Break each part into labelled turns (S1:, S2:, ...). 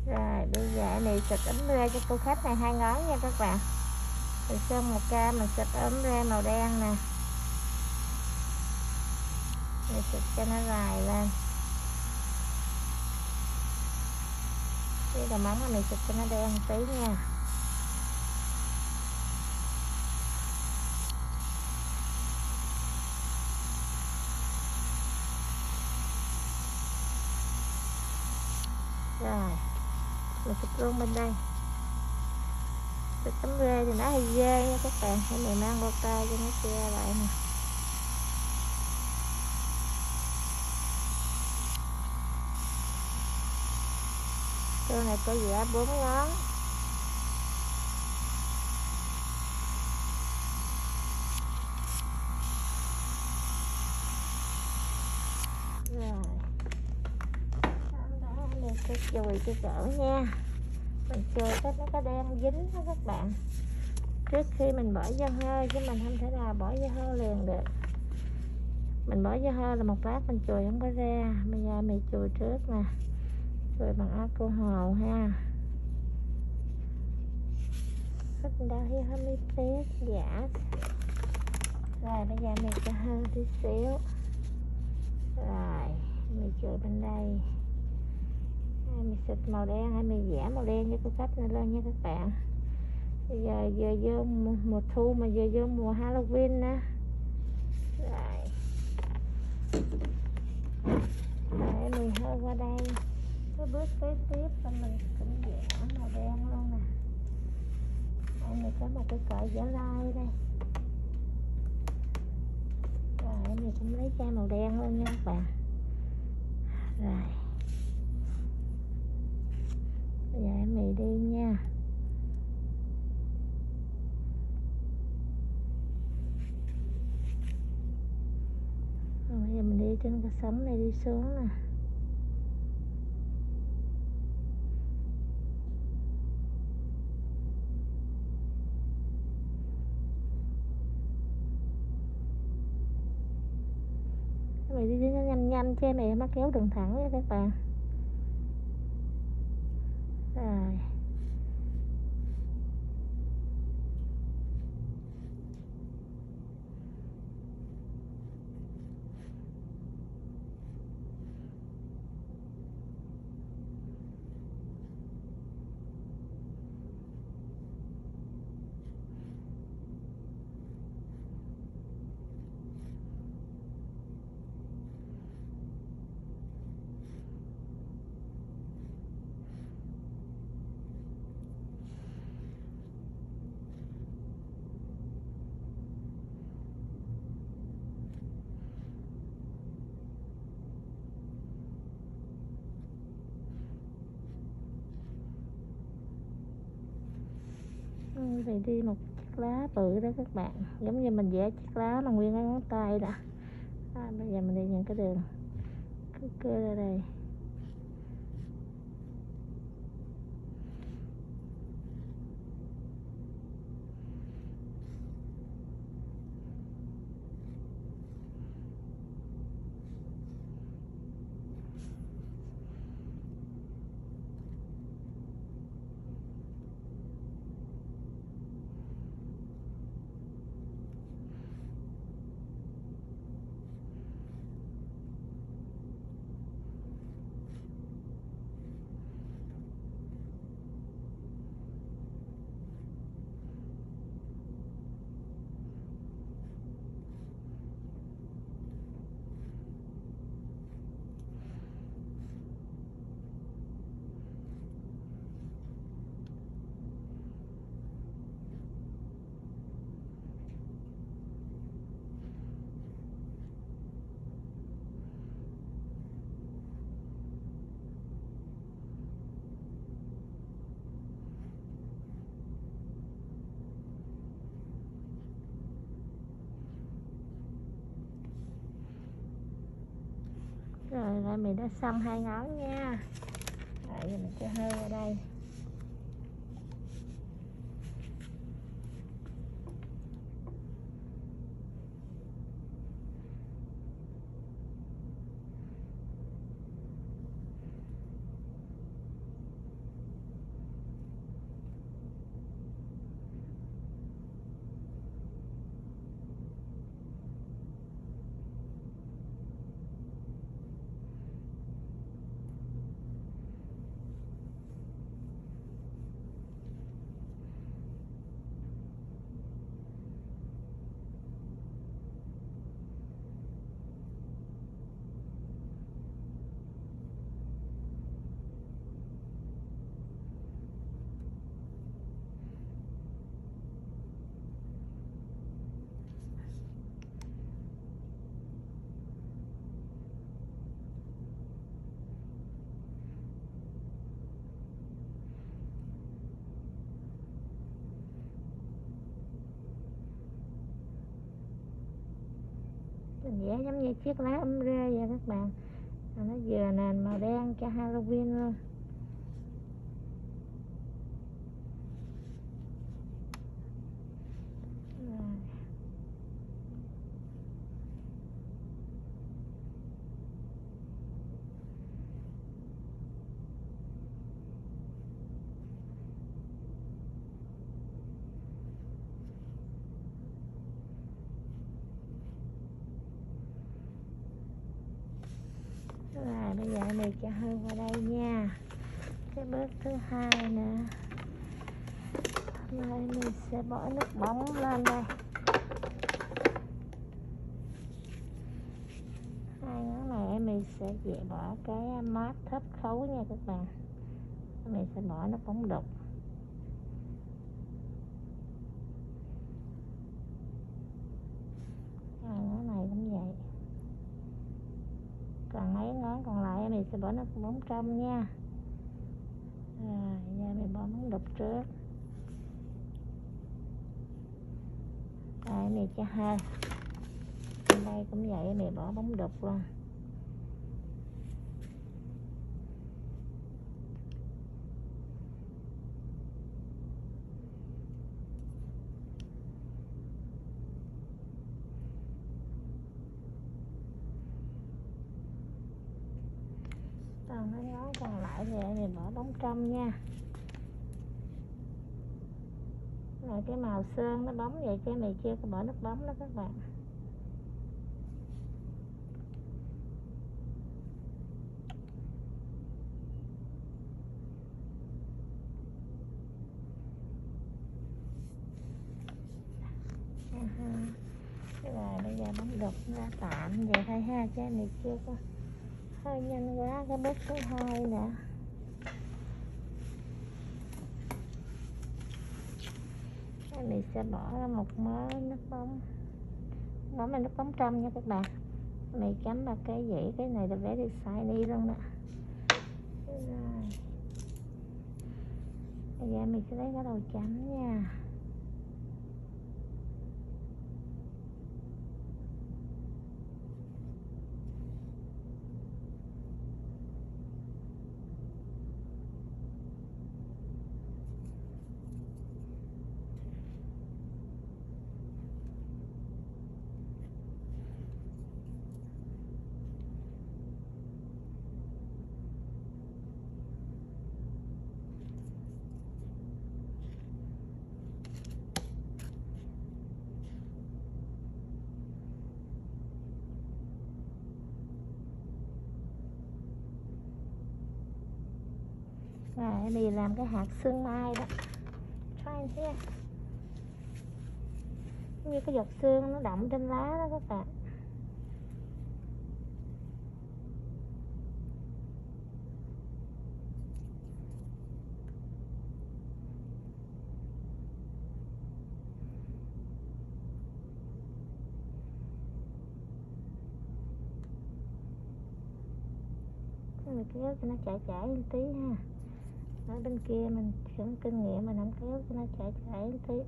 S1: Rồi bây giờ này xịt ấm rê cho cô khách này 2 ngón nha các bạn. Rồi xong một ca mình xịt ấm rê màu đen nè. Mình xịt cho nó dài lên. Cái đầu móng mình xịt cho nó đen một tí nha. Rồi mình xịt luôn bên đây. Xịt tấm rê thì nó hơi dơ nha các bạn. Để mình mang bao tay cho nó che lại nè. Cô này có vẽ 4 ngón. Rồi đó, mình sẽ chùi cho cỡ nha. Mình chùi cái nó có đen dính đó các bạn. Trước khi mình bỏ dơ hơi, chứ mình không thể nào bỏ dơ hơi liền được. Mình bỏ dơ hơi là một lát mình chùi không có ra. Bây giờ mình chùi trước nè. Chùi bằng alcohol ha. Rất đau hi hơi test giả. Rồi bây giờ mình cho hơi tí xíu. Rồi mình chùi bên đây. Mình xịt màu đen hay mình vẽ màu đen cho cô khách này lên nha các bạn. Bây giờ vừa vô mùa thu mà vừa vô mùa Halloween nè. Rồi mình hơi qua đây. Cái bước kế tiếp là mình cũng vẽ màu đen luôn nè. Đây mình có một cái cỡ vẽ lai đây. Rồi mình cũng lấy chai màu đen luôn nha các bạn. Rồi bây giờ mình đi nha. Rồi bây giờ mình đi trên cái sóng này đi xuống nè. Mày đi nhanh nhanh che mày mắt kéo đường thẳng nha các bạn. Rồi vậy đi một chiếc lá bự đó các bạn, giống như mình vẽ chiếc lá mà nguyên cái ngón tay đó. Bây giờ mình đi những cái đường cứ ra đây. Rồi là mình đã xong 2 ngón nha. Rồi giờ mình cho hơi vào đây. vẽ giống như chiếc lá rê vậy các bạn. Nó vừa nền màu đen cho Halloween luôn. Rồi bây giờ mình cho hơi vào đây nha. Cái bước thứ hai nữa, đây mình sẽ bỏ nước bóng lên đây. Hai ngón này mình sẽ bỏ cái mát thấp khấu nha các bạn. Mình sẽ bỏ nước bóng đục. Hai ngón này cũng vậy. Còn mấy ngón còn lại mình sẽ bỏ nước bóng trong nha. Rồi giờ mình bỏ bóng đục trước. Đây mình cho hai. Đây cũng vậy, mình bỏ bóng đục luôn. Còn mấy ngón còn lại thì mình bỏ bóng trong nha. Rồi cái màu sơn nó bóng vậy chứ mình chưa có bỏ nước bóng đó các bạn. Rồi bây giờ bóng đục ra tạm vậy thôi ha, chứ mình chưa có, hơi nhanh quá cái bước thứ hai nè. Mình sẽ bỏ ra một mớ nước bóng, bỏ là nước bóng trong nha các bạn. Mình chấm vào cái dĩ, cái này là vẽ shiny luôn nè. Rồi bây giờ mình sẽ lấy cái đầu chấm nha. Rồi mình làm cái hạt sương mai đó. Try here. Như cái giọt sương nó đọng trên lá đó các bạn. Mình kéo cho nó chảy một tí ha. Ở bên kia mình cũng kinh nghiệm, mình không kéo cho nó chảy một tí.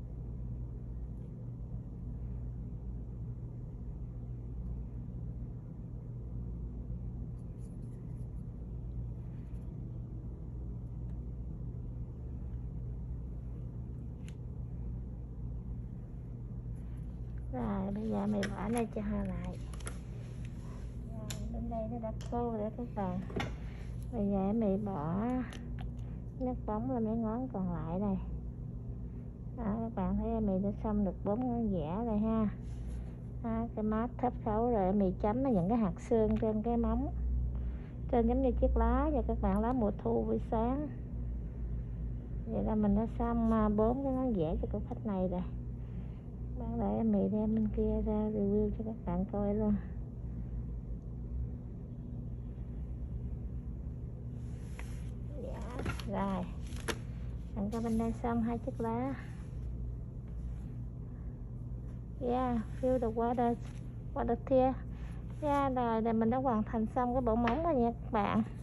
S1: Rồi bây giờ mình bỏ đây cho hơi lại. Rồi bên đây nó đã khô rồi các bạn. Bây giờ mình bỏ nước bóng lên mấy ngón còn lại này. Đó, các bạn thấy mình đã xong được 4 ngón vẽ rồi ha. Đó, cái mát thấp khấu rồi mình chấm những cái hạt xương trên cái móng, trên giống như chiếc lá và các bạn, lá mùa thu buổi sáng. Vậy là mình đã xong 4 cái ngón vẽ cho cái khách này rồi. Bạn để mình đem bên kia ra review cho các bạn coi luôn. Rồi mình có bên đây xong 2 chiếc lá. Yeah, fill the water here. Yeah, rồi mình đã hoàn thành xong cái bộ móng rồi nha các bạn.